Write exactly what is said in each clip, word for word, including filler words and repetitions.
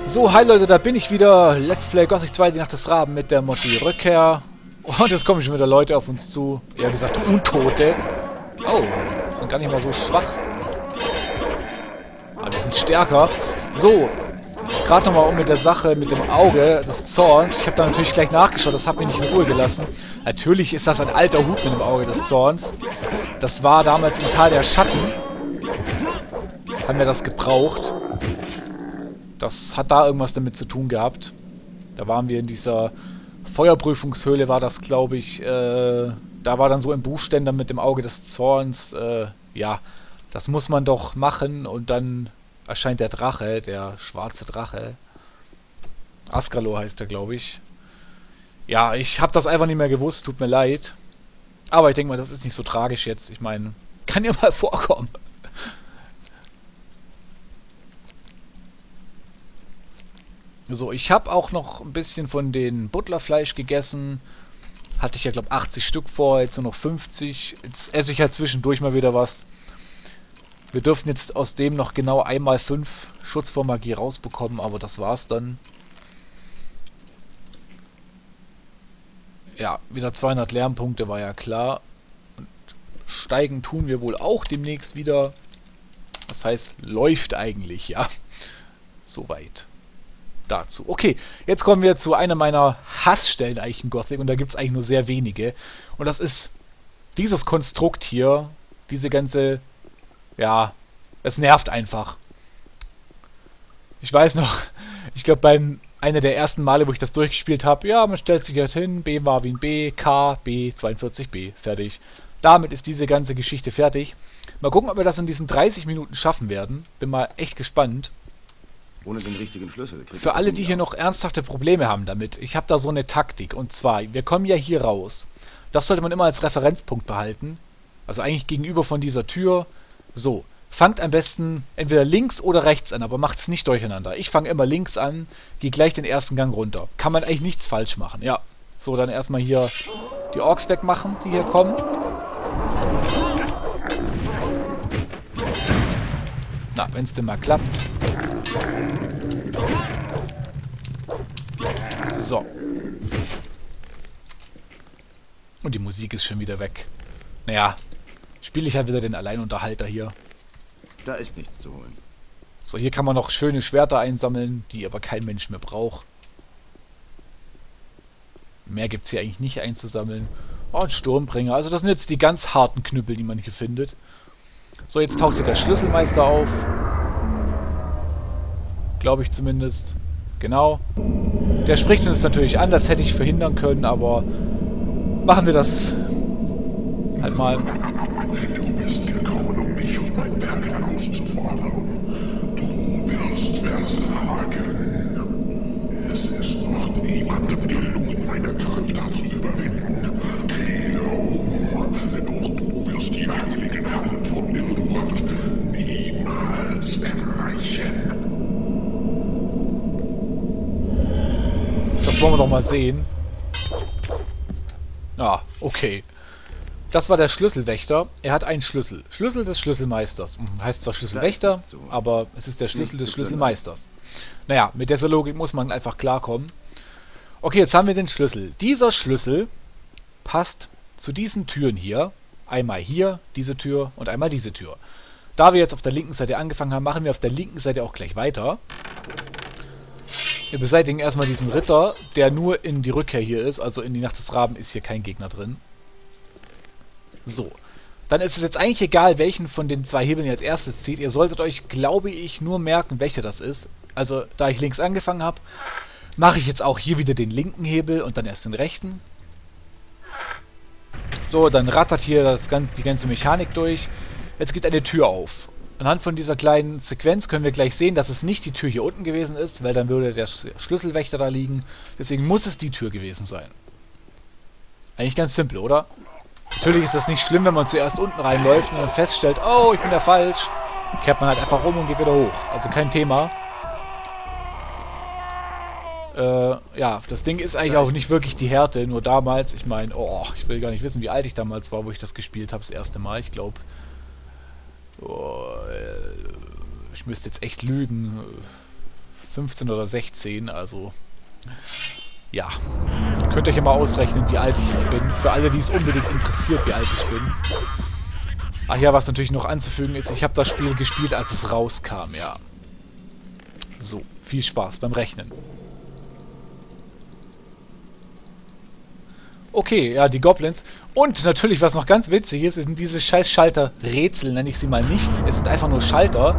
So, hi Leute, da bin ich wieder. Let's Play Gothic zwei, die Nacht des Raben mit der Mod die Rückkehr. Und jetzt kommen schon wieder Leute auf uns zu. Ja, gesagt, Untote. Oh, die sind gar nicht mal so schwach. Aber die sind stärker. So, gerade nochmal um mit der Sache mit dem Auge des Zorns. Ich habe da natürlich gleich nachgeschaut, das hat mich nicht in Ruhe gelassen. Natürlich ist das ein alter Hut mit dem Auge des Zorns. Das war damals im Tal der Schatten. Haben wir das gebraucht. Das hat da irgendwas damit zu tun gehabt. Da waren wir in dieser Feuerprüfungshöhle, war das, glaube ich. Äh, da war dann so ein Buchständer mit dem Auge des Zorns. Äh, ja, das muss man doch machen. Und dann erscheint der Drache, der schwarze Drache. Ascalo heißt er, glaube ich. Ja, ich habe das einfach nicht mehr gewusst. Tut mir leid. Aber ich denke mal, das ist nicht so tragisch jetzt. Ich meine, kann ja mal vorkommen. So, ich habe auch noch ein bisschen von den Butlerfleisch gegessen. Hatte ich ja, glaube ich, achtzig Stück vor, jetzt nur noch fünfzig. Jetzt esse ich halt zwischendurch mal wieder was. Wir dürfen jetzt aus dem noch genau einmal fünf Schutz vor Magie rausbekommen, aber das war's dann. Ja, wieder zweihundert Lernpunkte, war ja klar. Und steigen tun wir wohl auch demnächst wieder. Das heißt, läuft eigentlich, ja. Soweit. Dazu. Okay, jetzt kommen wir zu einer meiner Hassstellen eigentlich in Gothic und da gibt es eigentlich nur sehr wenige. Und das ist dieses Konstrukt hier, diese ganze, ja, es nervt einfach. Ich weiß noch, ich glaube beim einer der ersten Male, wo ich das durchgespielt habe, ja, man stellt sich halt hin, B Marvin B, K, B, zweiundvierzig B, fertig. Damit ist diese ganze Geschichte fertig. Mal gucken, ob wir das in diesen dreißig Minuten schaffen werden. Bin mal echt gespannt. Ohne den richtigen Schlüssel. Für alle, die hier noch ernsthafte Probleme haben damit, ich habe da so eine Taktik. Und zwar, wir kommen ja hier raus. Das sollte man immer als Referenzpunkt behalten. Also eigentlich gegenüber von dieser Tür. So, fangt am besten entweder links oder rechts an, aber macht es nicht durcheinander. Ich fange immer links an, gehe gleich den ersten Gang runter. Kann man eigentlich nichts falsch machen, ja. So, dann erstmal hier die Orks wegmachen, die hier kommen. Na, wenn es denn mal klappt. So. Und die Musik ist schon wieder weg. Naja, spiele ich halt wieder den Alleinunterhalter hier. Da ist nichts zu holen. So, hier kann man noch schöne Schwerter einsammeln, die aber kein Mensch mehr braucht. Mehr gibt es hier eigentlich nicht einzusammeln. Oh, ein Sturmbringer. Also das sind jetzt die ganz harten Knüppel, die man hier findet. So, jetzt taucht hier der Schlüsselmeister auf. Glaube ich zumindest. Genau. Der spricht uns natürlich an, das hätte ich verhindern können, aber machen wir das halt mal. Du bist gekommen, um mich und mein Werk herauszufordern. Du wirst versagen. Es ist noch niemandem gelungen, meine Töchter zu überwinden. Kehre um, denn auch du wirst die heiligen Hallen von Irdward niemals erreichen. Das wollen wir doch mal sehen. Ah, okay. Das war der Schlüsselwächter. Er hat einen Schlüssel. Schlüssel des Schlüsselmeisters. Heißt zwar Schlüsselwächter, aber es ist der Schlüssel des Schlüsselmeisters. Naja, mit dieser Logik muss man einfach klarkommen. Okay, jetzt haben wir den Schlüssel. Dieser Schlüssel passt zu diesen Türen hier. Einmal hier, diese Tür und einmal diese Tür. Da wir jetzt auf der linken Seite angefangen haben, machen wir auf der linken Seite auch gleich weiter. Wir beseitigen erstmal diesen Ritter, der nur in die Rückkehr hier ist. Also in die Nacht des Raben ist hier kein Gegner drin. So. Dann ist es jetzt eigentlich egal, welchen von den zwei Hebeln ihr als erstes zieht. Ihr solltet euch, glaube ich, nur merken, welcher das ist. Also, da ich links angefangen habe, mache ich jetzt auch hier wieder den linken Hebel und dann erst den rechten. So, dann rattert hier das ganze, die ganze Mechanik durch. Jetzt geht eine Tür auf. Anhand von dieser kleinen Sequenz können wir gleich sehen, dass es nicht die Tür hier unten gewesen ist, weil dann würde der Schlüsselwächter da liegen. Deswegen muss es die Tür gewesen sein. Eigentlich ganz simpel, oder? Natürlich ist das nicht schlimm, wenn man zuerst unten reinläuft und dann feststellt, oh, ich bin da falsch. Kehrt man halt einfach rum und geht wieder hoch. Also kein Thema. Äh, ja, das Ding ist eigentlich auch nicht wirklich die Härte, nur damals, ich meine, oh, ich will gar nicht wissen, wie alt ich damals war, wo ich das gespielt habe, das erste Mal. Ich glaube, oh, ich müsste jetzt echt lügen. fünfzehn oder sechzehn, also ja. Könnt ihr euch ja mal ausrechnen, wie alt ich jetzt bin. Für alle, die es unbedingt interessiert, wie alt ich bin. Ach ja, was natürlich noch anzufügen ist, ich habe das Spiel gespielt, als es rauskam, ja. So, viel Spaß beim Rechnen. Okay, ja, die Goblins. Und natürlich, was noch ganz witzig ist, sind diese scheiß Schalter-Rätsel, nenne ich sie mal nicht. Es sind einfach nur Schalter.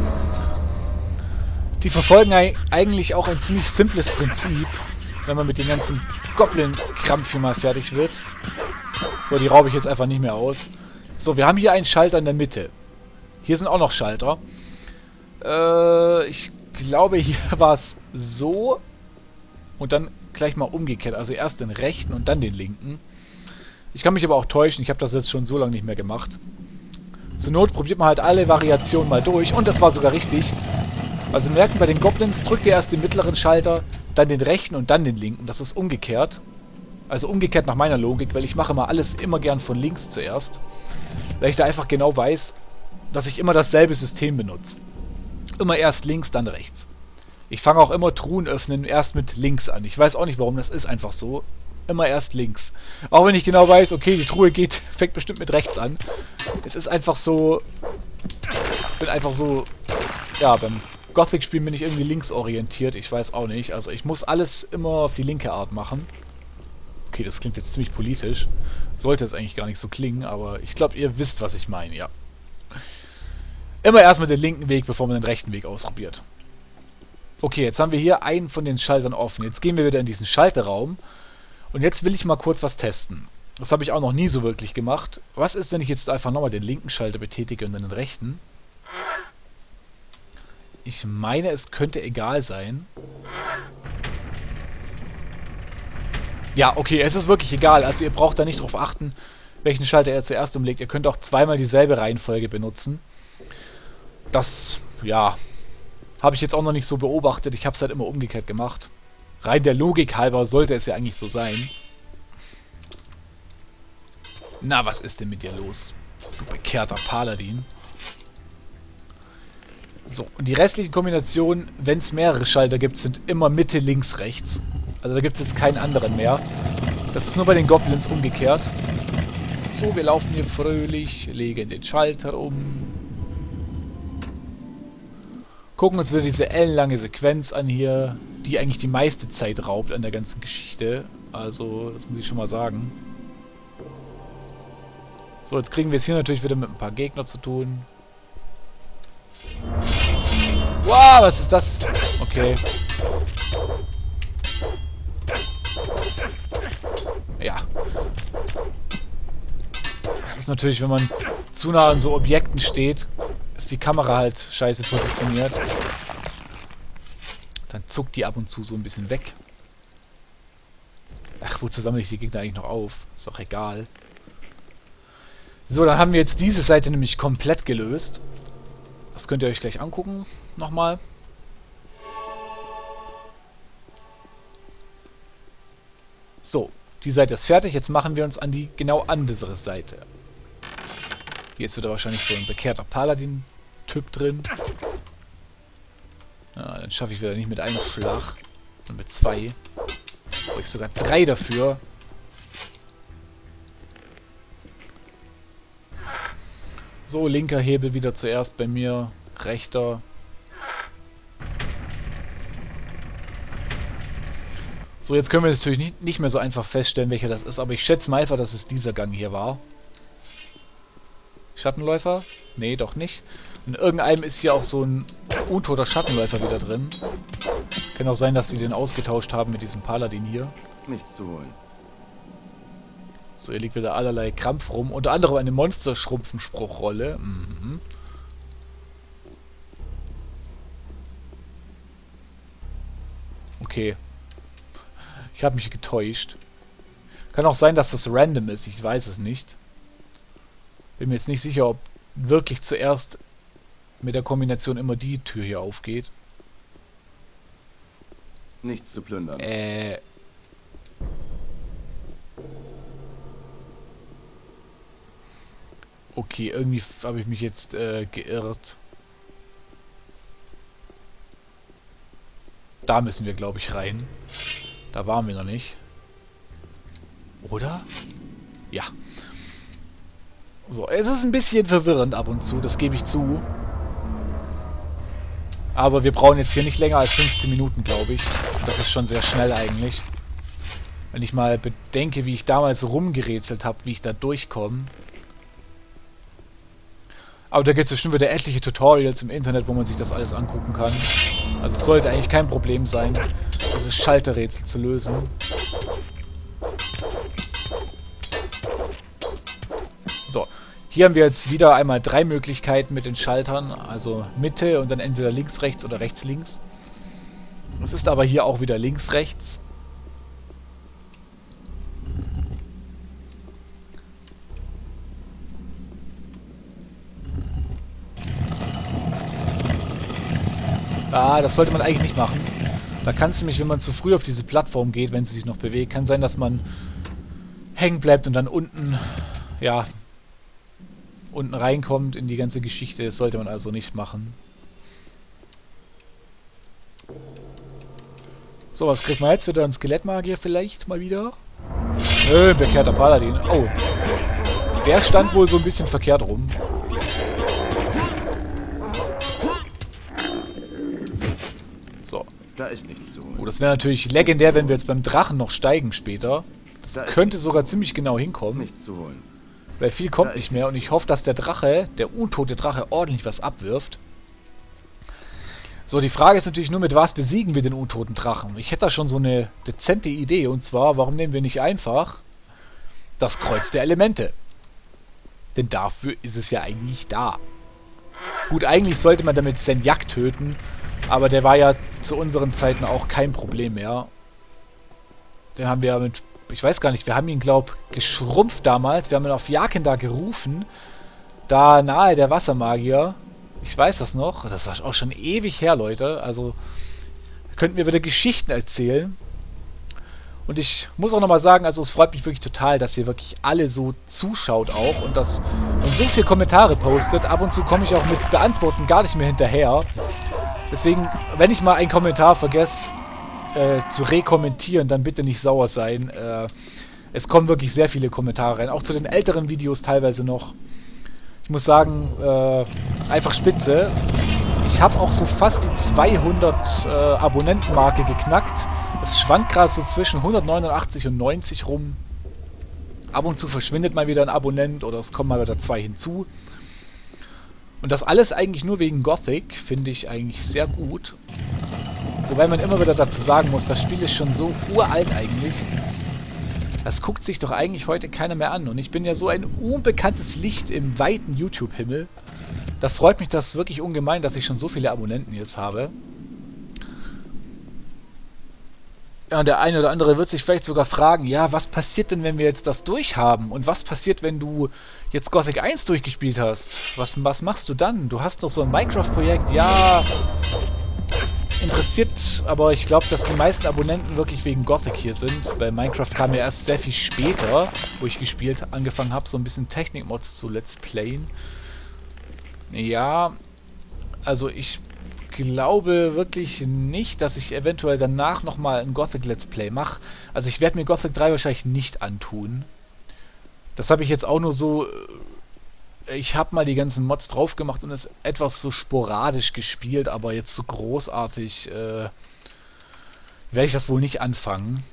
Die verfolgen eigentlich auch ein ziemlich simples Prinzip, wenn man mit den ganzen Goblin-Krampf hier mal fertig wird. So, die raube ich jetzt einfach nicht mehr aus. So, wir haben hier einen Schalter in der Mitte. Hier sind auch noch Schalter. Äh, ich glaube, hier war es so. Und dann gleich mal umgekehrt. Also erst den rechten und dann den linken. Ich kann mich aber auch täuschen. Ich habe das jetzt schon so lange nicht mehr gemacht. Zur Not probiert man halt alle Variationen mal durch. Und das war sogar richtig. Also merken, bei den Goblins drückt ihr erst den mittleren Schalter, dann den rechten und dann den linken. Das ist umgekehrt. Also umgekehrt nach meiner Logik, weil ich mache mal alles immer gern von links zuerst. Weil ich da einfach genau weiß, dass ich immer dasselbe System benutze. Immer erst links, dann rechts. Ich fange auch immer Truhen öffnen erst mit links an. Ich weiß auch nicht warum, das ist einfach so. Immer erst links. Auch wenn ich genau weiß, okay, die Truhe geht, fängt bestimmt mit rechts an. Es ist einfach so... Ich bin einfach so... Ja, beim Gothic-Spielen bin ich irgendwie linksorientiert. Ich weiß auch nicht. Also ich muss alles immer auf die linke Art machen. Okay, das klingt jetzt ziemlich politisch. Sollte es eigentlich gar nicht so klingen, aber ich glaube, ihr wisst, was ich meine, ja. Immer erstmal den linken Weg, bevor man den rechten Weg ausprobiert. Okay, jetzt haben wir hier einen von den Schaltern offen. Jetzt gehen wir wieder in diesen Schalterraum. Und jetzt will ich mal kurz was testen. Das habe ich auch noch nie so wirklich gemacht. Was ist, wenn ich jetzt einfach nochmal den linken Schalter betätige und dann den rechten? Ich meine, es könnte egal sein. Ja, okay, es ist wirklich egal. Also ihr braucht da nicht drauf achten, welchen Schalter er zuerst umlegt. Ihr könnt auch zweimal dieselbe Reihenfolge benutzen. Das, ja, habe ich jetzt auch noch nicht so beobachtet. Ich habe es halt immer umgekehrt gemacht. Rein der Logik halber sollte es ja eigentlich so sein. Na, was ist denn mit dir los? Du bekehrter Paladin. So, und die restlichen Kombinationen, wenn es mehrere Schalter gibt, sind immer Mitte, links, rechts. Also da gibt es jetzt keinen anderen mehr. Das ist nur bei den Goblins umgekehrt. So, wir laufen hier fröhlich, legen den Schalter um. Gucken uns wieder diese ellenlange Sequenz an hier, die eigentlich die meiste Zeit raubt an der ganzen Geschichte. Also, das muss ich schon mal sagen. So, jetzt kriegen wir es hier natürlich wieder mit ein paar Gegner zu tun. Wow, was ist das? Okay. Ja. Das ist natürlich, wenn man zu nah an so Objekten steht, ist die Kamera halt scheiße positioniert. Dann zuckt die ab und zu so ein bisschen weg. Ach, wozu sammle ich die Gegner eigentlich noch auf? Ist doch egal. So, dann haben wir jetzt diese Seite nämlich komplett gelöst. Das könnt ihr euch gleich angucken. Nochmal. So, die Seite ist fertig. Jetzt machen wir uns an die genau andere Seite. Jetzt wird da wahrscheinlich so ein bekehrter Paladin-Typ drin. Ja, dann schaffe ich wieder nicht mit einem Schlag, sondern mit zwei. Brauche ich sogar drei dafür. So, linker Hebel wieder zuerst bei mir. Rechter. So, jetzt können wir natürlich nicht, nicht mehr so einfach feststellen, welcher das ist. Aber ich schätze mal einfach, dass es dieser Gang hier war. Schattenläufer? Nee, doch nicht. In irgendeinem ist hier auch so ein untoter Schattenläufer wieder drin. Kann auch sein, dass sie den ausgetauscht haben mit diesem Paladin hier. Nichts zu holen. So, hier liegt wieder allerlei Krampf rum. Unter anderem eine Monsterschrumpfen-Spruchrolle. Mhm. Okay. Ich habe mich getäuscht. Kann auch sein, dass das random ist. Ich weiß es nicht. Bin mir jetzt nicht sicher, ob wirklich zuerst mit der Kombination immer die Tür hier aufgeht. Nichts zu plündern. Äh... Okay, irgendwie habe ich mich jetzt äh, geirrt. Da müssen wir, glaube ich, rein. Da waren wir noch nicht. Oder? Ja. So, es ist ein bisschen verwirrend ab und zu, das gebe ich zu. Aber wir brauchen jetzt hier nicht länger als fünfzehn Minuten, glaube ich. Das ist schon sehr schnell eigentlich. Wenn ich mal bedenke, wie ich damals rumgerätselt habe, wie ich da durchkomme. Aber da gibt es bestimmt wieder etliche Tutorials im Internet, wo man sich das alles angucken kann. Also es sollte eigentlich kein Problem sein, dieses Schalterrätsel zu lösen. So, hier haben wir jetzt wieder einmal drei Möglichkeiten mit den Schaltern. Also Mitte und dann entweder links, rechts oder rechts, links. Es ist aber hier auch wieder links, rechts. Ah, das sollte man eigentlich nicht machen. Da kann es nämlich, wenn man zu früh auf diese Plattform geht, wenn sie sich noch bewegt, kann sein, dass man hängen bleibt und dann unten, ja, unten reinkommt in die ganze Geschichte. Das sollte man also nicht machen. So, was kriegt man jetzt? Wieder ein Skelettmagier vielleicht mal wieder? Nö, bekehrter Paladin. Oh. Der stand wohl so ein bisschen verkehrt rum. So. Da ist nichts zu holen. Oh, das wäre natürlich legendär, wenn wir jetzt beim Drachen noch steigen später. Das da könnte sogar ziemlich genau hinkommen. Nichts zu holen. Weil viel kommt nicht mehr und ich hoffe, dass der Drache, der untote Drache, ordentlich was abwirft. So, die Frage ist natürlich nur, mit was besiegen wir den untoten Drachen? Ich hätte da schon so eine dezente Idee, und zwar, warum nehmen wir nicht einfach das Kreuz der Elemente? Denn dafür ist es ja eigentlich da. Gut, eigentlich sollte man damit Senjak töten, aber der war ja zu unseren Zeiten auch kein Problem mehr. Den haben wir ja mit... Ich weiß gar nicht, wir haben ihn, glaub, geschrumpft damals. Wir haben ihn auf Jakenda gerufen. Da nahe der Wassermagier. Ich weiß das noch. Das war auch schon ewig her, Leute. Also, könnten wir wieder Geschichten erzählen. Und ich muss auch nochmal sagen, also es freut mich wirklich total, dass ihr wirklich alle so zuschaut auch und das und so viele Kommentare postet. Ab und zu komme ich auch mit Beantworten gar nicht mehr hinterher. Deswegen, wenn ich mal einen Kommentar vergesse, Äh, zu rekommentieren, dann bitte nicht sauer sein. Äh, es kommen wirklich sehr viele Kommentare rein, auch zu den älteren Videos teilweise noch. Ich muss sagen, äh, einfach spitze. Ich habe auch so fast die zweihundert äh, Abonnentenmarke geknackt. Es schwankt gerade so zwischen hundertneunundachtzig und neunzig rum. Ab und zu verschwindet mal wieder ein Abonnent oder es kommen mal wieder zwei hinzu. Und das alles eigentlich nur wegen Gothic, finde ich eigentlich sehr gut. Wobei man immer wieder dazu sagen muss, das Spiel ist schon so uralt eigentlich. Das guckt sich doch eigentlich heute keiner mehr an. Und ich bin ja so ein unbekanntes Licht im weiten YouTube-Himmel. Da freut mich das wirklich ungemein, dass ich schon so viele Abonnenten jetzt habe. Ja, und der eine oder andere wird sich vielleicht sogar fragen, ja, was passiert denn, wenn wir jetzt das durchhaben? Und was passiert, wenn du jetzt Gothic eins durchgespielt hast? Was, was machst du dann? Du hast doch so ein Minecraft-Projekt, ja... Interessiert, aber ich glaube, dass die meisten Abonnenten wirklich wegen Gothic hier sind, weil Minecraft kam ja erst sehr viel später, wo ich gespielt, angefangen habe, so ein bisschen Technik-Mods zu Let's Playen. Ja, also ich glaube wirklich nicht, dass ich eventuell danach nochmal ein Gothic Let's Play mache. Also ich werde mir Gothic drei wahrscheinlich nicht antun. Das habe ich jetzt auch nur so... Ich habe mal die ganzen Mods drauf gemacht und es etwas so sporadisch gespielt, aber jetzt so großartig äh, werde ich das wohl nicht anfangen.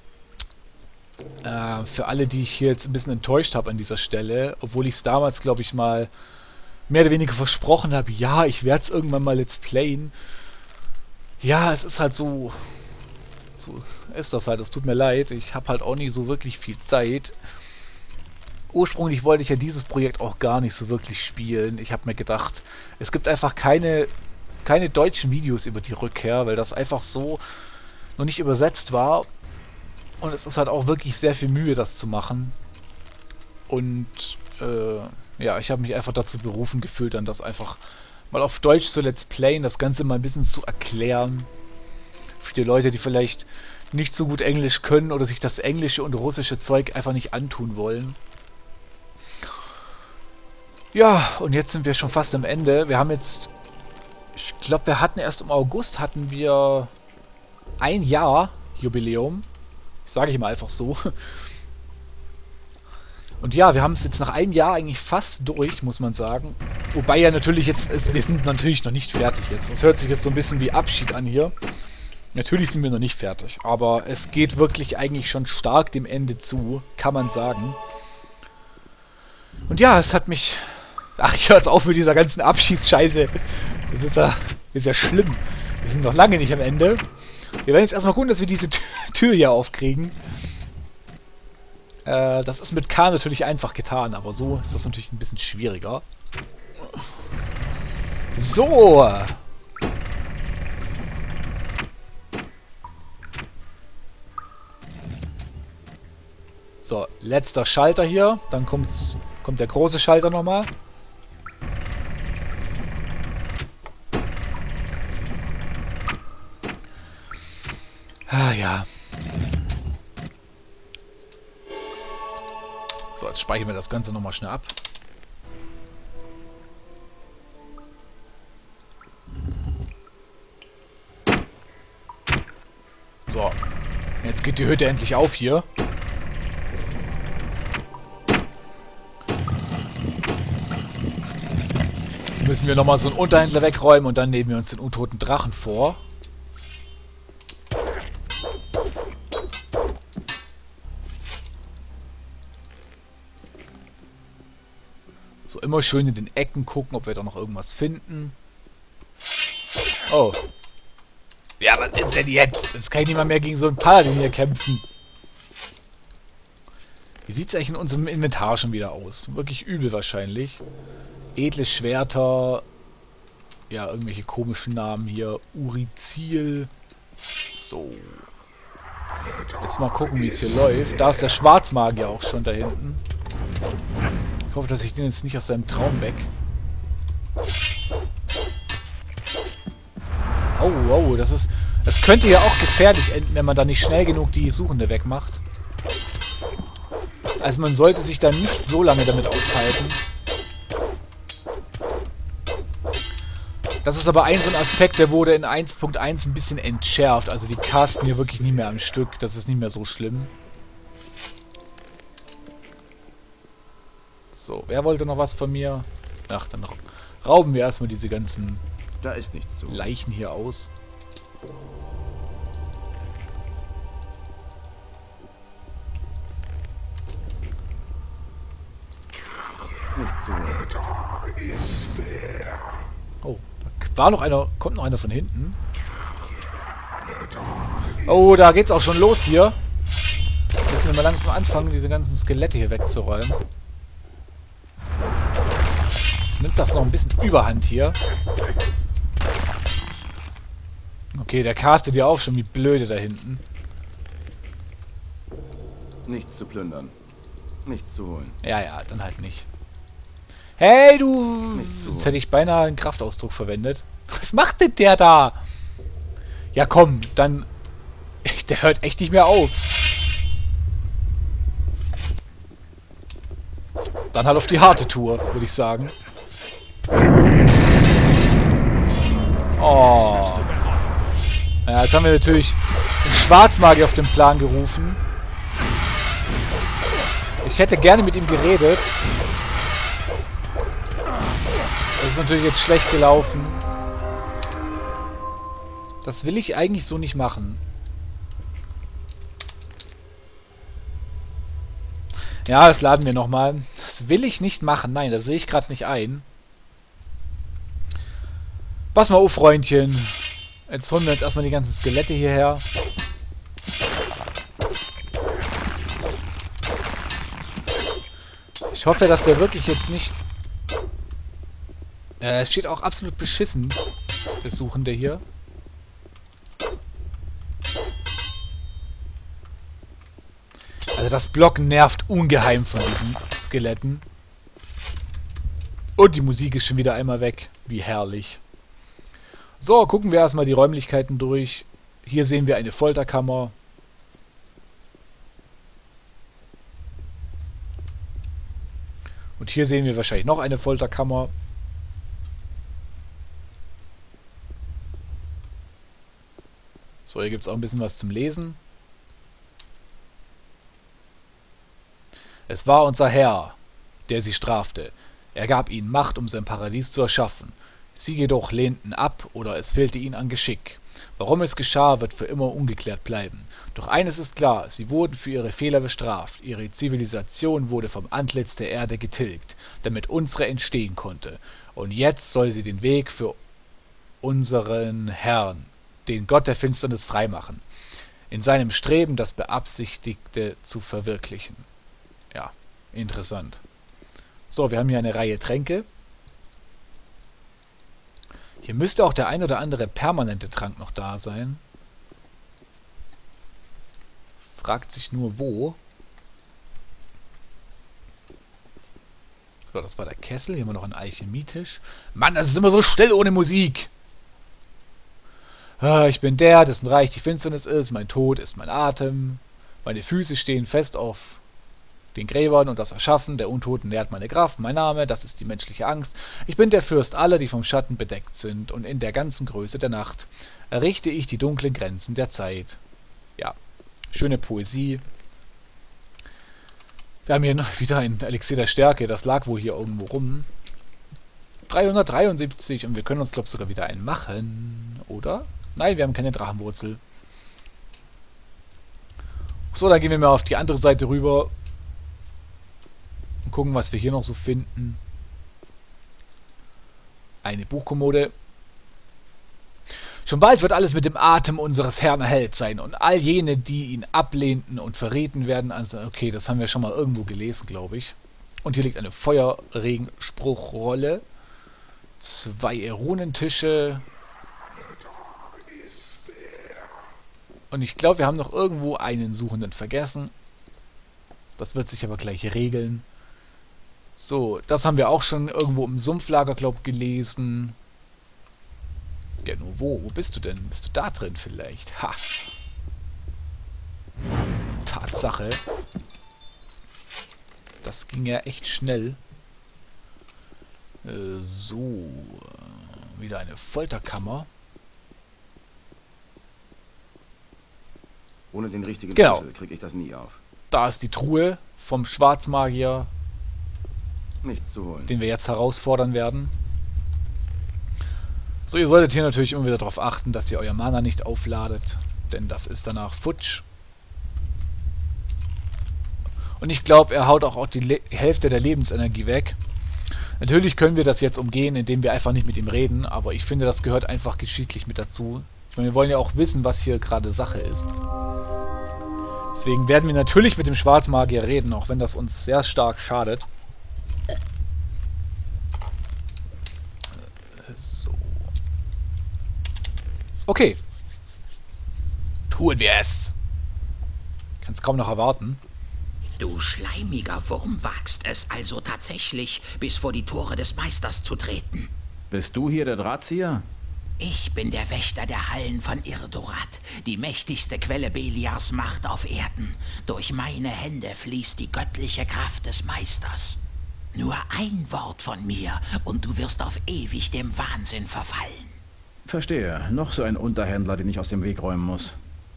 Äh, für alle, die ich hier jetzt ein bisschen enttäuscht habe an dieser Stelle, obwohl ich es damals, glaube ich, mal mehr oder weniger versprochen habe, ja, ich werde es irgendwann mal Let's Playen. Ja, es ist halt so, so ist das halt, es tut mir leid, ich habe halt auch nicht so wirklich viel Zeit. Ursprünglich wollte ich ja dieses Projekt auch gar nicht so wirklich spielen. Ich habe mir gedacht, es gibt einfach keine, keine deutschen Videos über die Rückkehr, weil das einfach so noch nicht übersetzt war. Und es ist halt auch wirklich sehr viel Mühe, das zu machen. Und äh, ja, ich habe mich einfach dazu berufen gefühlt, dann das einfach mal auf Deutsch zu Let's Playen, das Ganze mal ein bisschen zu erklären. Für die Leute, die vielleicht nicht so gut Englisch können oder sich das englische und russische Zeug einfach nicht antun wollen. Ja, und jetzt sind wir schon fast am Ende. Wir haben jetzt, ich glaube, wir hatten erst im August, hatten wir ein Jahr Jubiläum. Sage ich mal einfach so. Und ja, wir haben es jetzt nach einem Jahr eigentlich fast durch, muss man sagen. Wobei ja natürlich jetzt, ist, wir sind natürlich noch nicht fertig jetzt. Das hört sich jetzt so ein bisschen wie Abschied an hier. Natürlich sind wir noch nicht fertig, aber es geht wirklich eigentlich schon stark dem Ende zu, kann man sagen. Und ja, es hat mich... Ach, ich höre jetzt auf mit dieser ganzen Abschiedsscheiße. Das ist ja, ist ja schlimm. Wir sind noch lange nicht am Ende. Wir werden jetzt erstmal gucken, dass wir diese Tür hier aufkriegen. Äh, das ist mit K natürlich einfach getan, aber so ist das natürlich ein bisschen schwieriger. So. So, letzter Schalter hier. Dann kommt's, kommt der große Schalter nochmal. Ah ja. So, jetzt speichern wir das Ganze nochmal schnell ab. So. Jetzt geht die Hütte endlich auf hier. Jetzt müssen wir nochmal so einen Unterhändler wegräumen und dann nehmen wir uns den untoten Drachen vor. So, immer schön in den Ecken gucken, ob wir da noch irgendwas finden. Oh. Ja, was ist denn jetzt? Jetzt kann ich nicht mal mehr gegen so einen Paladin hier kämpfen. Wie sieht es eigentlich in unserem Inventar schon wieder aus? Wirklich übel wahrscheinlich. Edle Schwerter. Ja, irgendwelche komischen Namen hier. Urizil. So. Jetzt mal gucken, wie es hier läuft. Da ist der Schwarzmagier auch schon da hinten. Ich hoffe, dass ich den jetzt nicht aus seinem Traum weg. Oh, oh, das ist... Das könnte ja auch gefährlich enden, wenn man da nicht schnell genug die Suchende wegmacht. Also man sollte sich da nicht so lange damit aufhalten. Das ist aber ein so ein Aspekt, der wurde in eins Punkt eins ein bisschen entschärft. Also die casten hier wirklich nicht mehr am Stück. Das ist nicht mehr so schlimm. So, wer wollte noch was von mir? Ach, dann rauben wir erstmal diese ganzen Da ist nichts zu. Leichen hier aus. Nichts zu. Da ist er. Oh, da war noch einer, kommt noch einer von hinten. Oh, da geht's auch schon los hier. Müssen wir mal langsam anfangen, diese ganzen Skelette hier wegzuräumen. Jetzt nimmt das noch ein bisschen Überhand hier. Okay, der castet ja auch schon wie blöde da hinten. Nichts zu plündern. Nichts zu holen. Ja, ja, dann halt nicht. Hey, du! Nichts zu Jetzt holen. hätte ich beinahe einen Kraftausdruck verwendet. Was macht denn der da? Ja, komm, dann... Der hört echt nicht mehr auf. Dann halt auf die harte Tour, würde ich sagen. Oh. Ja, jetzt haben wir natürlich den Schwarzmagier auf den Plan gerufen. Ich hätte gerne mit ihm geredet. Das ist natürlich jetzt schlecht gelaufen. Das will ich eigentlich so nicht machen. Ja, das laden wir nochmal. Das will ich nicht machen. Nein, das sehe ich gerade nicht ein. Pass mal auf, Freundchen. Jetzt holen wir uns erstmal die ganzen Skelette hierher. Ich hoffe, dass der wirklich jetzt nicht... Äh, es steht auch absolut beschissen, der Suchende hier. Also das Blocken nervt ungeheim von diesen Skeletten. Und die Musik ist schon wieder einmal weg. Wie herrlich. So, gucken wir erstmal die Räumlichkeiten durch. Hier sehen wir eine Folterkammer. Und hier sehen wir wahrscheinlich noch eine Folterkammer. So, hier gibt es auch ein bisschen was zum Lesen. Es war unser Herr, der sie strafte. Er gab ihnen Macht, um sein Paradies zu erschaffen. Sie jedoch lehnten ab oder es fehlte ihnen an Geschick. Warum es geschah, wird für immer ungeklärt bleiben. Doch eines ist klar, sie wurden für ihre Fehler bestraft. Ihre Zivilisation wurde vom Antlitz der Erde getilgt, damit unsere entstehen konnte. Und jetzt soll sie den Weg für unseren Herrn, den Gott der Finsternis, freimachen, in seinem Streben, das Beabsichtigte zu verwirklichen. Ja, interessant. So, wir haben hier eine Reihe Tränke. Hier müsste auch der ein oder andere permanente Trank noch da sein. Fragt sich nur, wo. So, das war der Kessel. Hier haben wir noch einen Alchemietisch. Mann, das ist immer so still ohne Musik. Ah, ich bin der, dessen Reich die Finsternis ist. Mein Tod ist mein Atem. Meine Füße stehen fest auf den Gräbern und das Erschaffen der Untoten nährt meine Kraft. Mein Name, das ist die menschliche Angst. Ich bin der Fürst aller, die vom Schatten bedeckt sind, und in der ganzen Größe der Nacht errichte ich die dunklen Grenzen der Zeit. Ja, schöne Poesie. Wir haben hier noch wieder ein Elixier der Stärke, das lag wohl hier irgendwo rum. dreihundertdreiundsiebzig, und wir können uns, glaube ich, sogar wieder einen machen, oder? Nein, wir haben keine Drachenwurzel. So, dann gehen wir mal auf die andere Seite rüber. Gucken, was wir hier noch so finden. Eine Buchkommode. Schon bald wird alles mit dem Atem unseres Herrn erhellt sein und all jene, die ihn ablehnten und verräten werden. Also, okay, das haben wir schon mal irgendwo gelesen, glaube ich. Und hier liegt eine Feuerregen-Spruchrolle. Zwei Eronentische. Und ich glaube, wir haben noch irgendwo einen Suchenden vergessen. Das wird sich aber gleich regeln. So, das haben wir auch schon irgendwo im Sumpflager, glaube ich, gelesen. Ja, nur wo? Wo bist du denn? Bist du da drin vielleicht? Ha! Tatsache. Das ging ja echt schnell. Äh, so. Wieder eine Folterkammer. Ohne den richtigen Genau. Schlüssel kriege ich das nie auf. Da ist die Truhe vom Schwarzmagier, Nichts zu holen. den wir jetzt herausfordern werden. So, ihr solltet hier natürlich immer wieder darauf achten, dass ihr euer Mana nicht aufladet, denn das ist danach futsch. Und ich glaube, er haut auch, auch die Le Hälfte der Lebensenergie weg. Natürlich können wir das jetzt umgehen, indem wir einfach nicht mit ihm reden, aber ich finde, das gehört einfach geschichtlich mit dazu. Ich meine, wir wollen ja auch wissen, was hier gerade Sache ist. Deswegen werden wir natürlich mit dem Schwarzmagier reden, auch wenn das uns sehr stark schadet. So. Okay. Tun wir es. Ich kann es kaum noch erwarten. Du schleimiger Wurm wagst es also tatsächlich, bis vor die Tore des Meisters zu treten. Bist du hier der Drahtzieher? Ich bin der Wächter der Hallen von Irdorat, die mächtigste Quelle Beliars Macht auf Erden. Durch meine Hände fließt die göttliche Kraft des Meisters. Nur ein Wort von mir und du wirst auf ewig dem Wahnsinn verfallen. Verstehe. Noch so ein Unterhändler, den ich aus dem Weg räumen muss.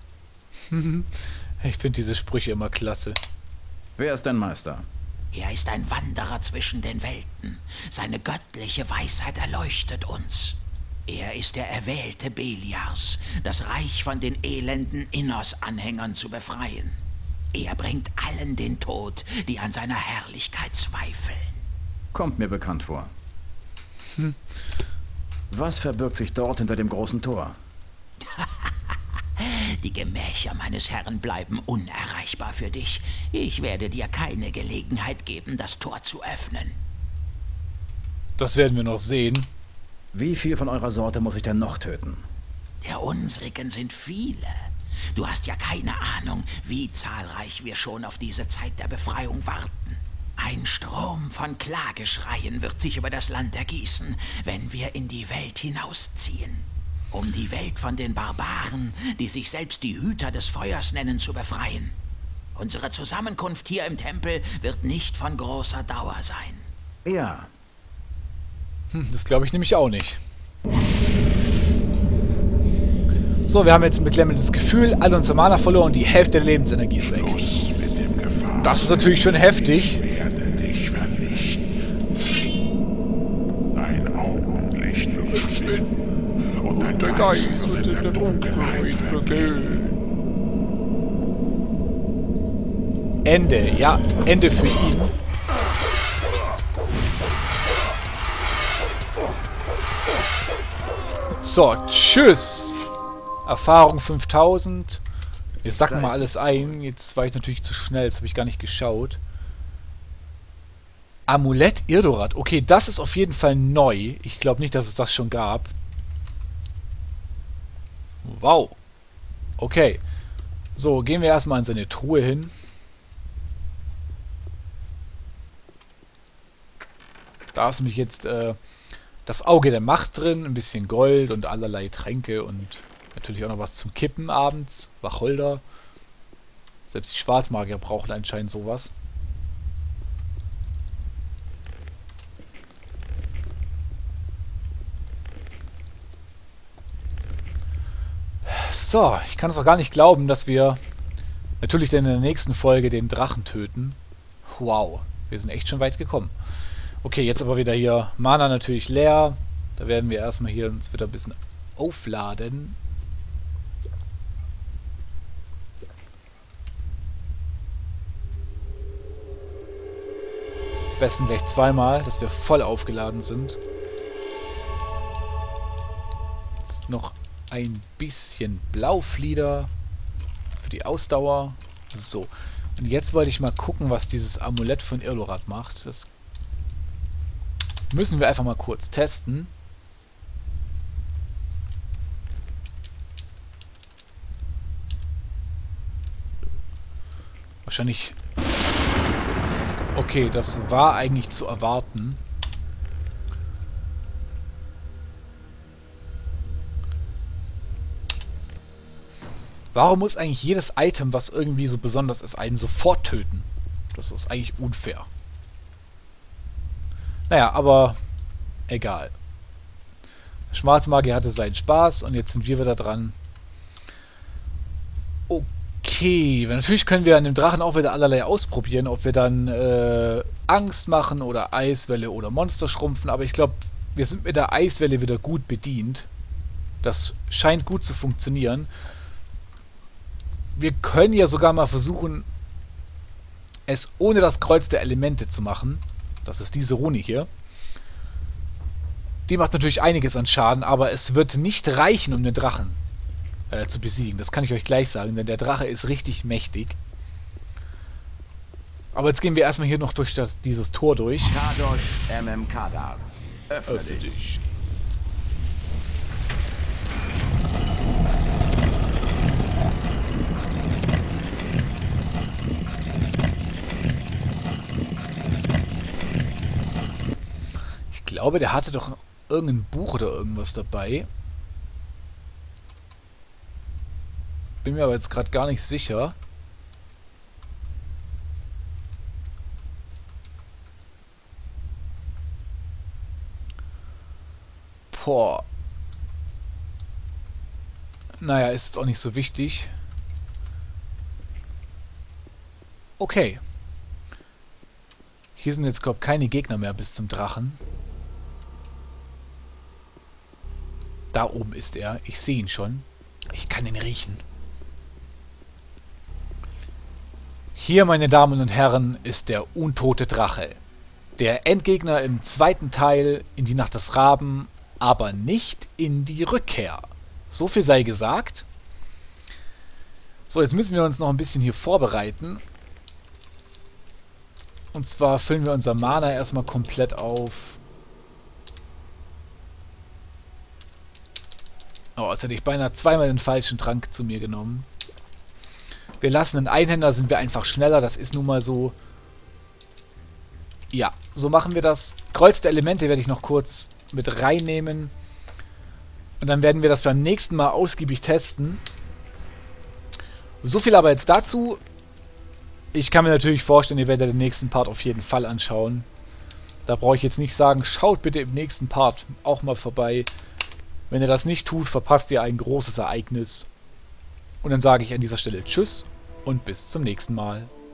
Ich finde diese Sprüche immer klasse. Wer ist dein Meister? Er ist ein Wanderer zwischen den Welten. Seine göttliche Weisheit erleuchtet uns. Er ist der Erwählte Beliars, das Reich von den elenden Innos-Anhängern zu befreien. Er bringt allen den Tod, die an seiner Herrlichkeit zweifeln. Kommt mir bekannt vor. Hm. Was verbirgt sich dort hinter dem großen Tor? Die Gemächer meines Herrn bleiben unerreichbar für dich. Ich werde dir keine Gelegenheit geben, das Tor zu öffnen. Das werden wir noch sehen. Wie viel von eurer Sorte muss ich denn noch töten? Der unsrigen sind viele. Du hast ja keine Ahnung, wie zahlreich wir schon auf diese Zeit der Befreiung warten. Ein Strom von Klageschreien wird sich über das Land ergießen, wenn wir in die Welt hinausziehen. Um die Welt von den Barbaren, die sich selbst die Hüter des Feuers nennen, zu befreien. Unsere Zusammenkunft hier im Tempel wird nicht von großer Dauer sein. Ja. Hm, das glaube ich nämlich auch nicht. So, wir haben jetzt ein beklemmendes Gefühl, all unser Mana verloren, die Hälfte der Lebensenergie ist weg. Schluss mit dem Gefahr. Das ist natürlich schon heftig. Ich werde dich vernichten. Dein Augenlicht wird verschwinden und dein Geist wird in der Dunkelheit vergehen. Ende, ja, Ende für ihn. So, tschüss. Erfahrung fünftausend. Wir sacken mal alles ein. Jetzt war ich natürlich zu schnell, das habe ich gar nicht geschaut. Amulett Irdorat. Okay, das ist auf jeden Fall neu. Ich glaube nicht, dass es das schon gab. Wow. Okay. So, gehen wir erstmal in seine Truhe hin. Da ist nämlich jetzt äh, das Auge der Macht drin, ein bisschen Gold und allerlei Tränke und natürlich auch noch was zum Kippen abends, Wacholder. Selbst die Schwarzmagier brauchen anscheinend sowas. So, ich kann es auch gar nicht glauben, dass wir natürlich dann in der nächsten Folge den Drachen töten. Wow, wir sind echt schon weit gekommen. Okay, jetzt aber wieder hier Mana natürlich leer. Da werden wir erstmal hier uns wieder ein bisschen aufladen. Am besten gleich zweimal, dass wir voll aufgeladen sind. Jetzt noch ein bisschen Blauflieder für die Ausdauer. So. Und jetzt wollte ich mal gucken, was dieses Amulett von Irdorat macht. Das müssen wir einfach mal kurz testen. Wahrscheinlich... Okay, das war eigentlich zu erwarten. Warum muss eigentlich jedes Item, was irgendwie so besonders ist, einen sofort töten? Das ist eigentlich unfair. Naja, aber egal. Schwarzmagier hatte seinen Spaß und jetzt sind wir wieder dran. Okay, natürlich können wir an dem Drachen auch wieder allerlei ausprobieren, ob wir dann äh, Angst machen oder Eiswelle oder Monster schrumpfen, aber ich glaube, wir sind mit der Eiswelle wieder gut bedient. Das scheint gut zu funktionieren. Wir können ja sogar mal versuchen, es ohne das Kreuz der Elemente zu machen. Das ist diese Rune hier. Die macht natürlich einiges an Schaden, aber es wird nicht reichen, um den Drachen äh, zu besiegen. Das kann ich euch gleich sagen, denn der Drache ist richtig mächtig. Aber jetzt gehen wir erstmal hier noch durch das, dieses Tor durch. Kadosh M M Kadar. Öffne, Öffne dich. dich. Ich glaube, der hatte doch irgendein Buch oder irgendwas dabei. Bin mir aber jetzt gerade gar nicht sicher. Boah. Naja, ist jetzt auch nicht so wichtig. Okay. Hier sind jetzt, glaube ich, keine Gegner mehr bis zum Drachen. Da oben ist er. Ich sehe ihn schon. Ich kann ihn riechen. Hier, meine Damen und Herren, ist der untote Drache. Der Endgegner im zweiten Teil in die Nacht des Raben, aber nicht in die Rückkehr. So viel sei gesagt. So, jetzt müssen wir uns noch ein bisschen hier vorbereiten. Und zwar füllen wir unser Mana erstmal komplett auf. Oh, jetzt hätte ich beinahe zweimal den falschen Trank zu mir genommen. Wir lassen einen Einhänder, sind wir einfach schneller, das ist nun mal so. Ja, so machen wir das. Kreuz der Elemente werde ich noch kurz mit reinnehmen. Und dann werden wir das beim nächsten Mal ausgiebig testen. So viel aber jetzt dazu. Ich kann mir natürlich vorstellen, ihr werdet den nächsten Part auf jeden Fall anschauen. Da brauche ich jetzt nicht sagen, schaut bitte im nächsten Part auch mal vorbei. Wenn ihr das nicht tut, verpasst ihr ein großes Ereignis. Und dann sage ich an dieser Stelle Tschüss und bis zum nächsten Mal.